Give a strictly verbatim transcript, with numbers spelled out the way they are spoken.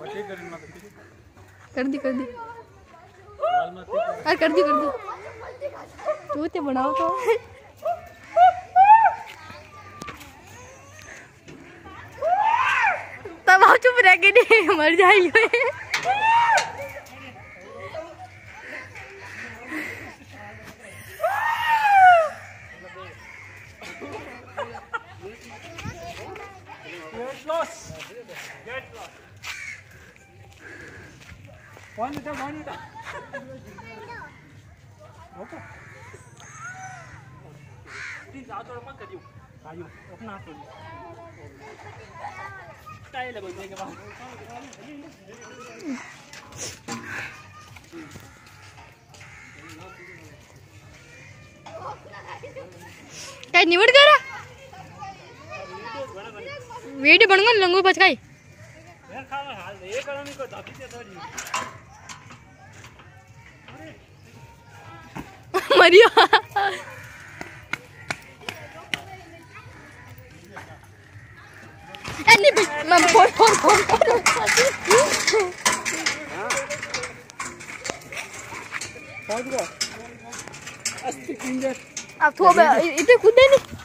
कर दी कर दी अरे कर दी कर दी तू ते बनाओ तो तब आप चुप रह के नहीं मर जाएंगे। One meter, one meter. Okay. Please, out of my car. Are you? Open up to you. Style about the game. क्या निवड़ करा? वीडियो बनूंगा लंगू बच गई। मैं खाना हाल दे ये करने को दाबी दे थोड़ी। मरियो। नहीं मैं फोन फोन फोन पहुंच गया अस्सी इंजर अब तो इतने कूदे नहीं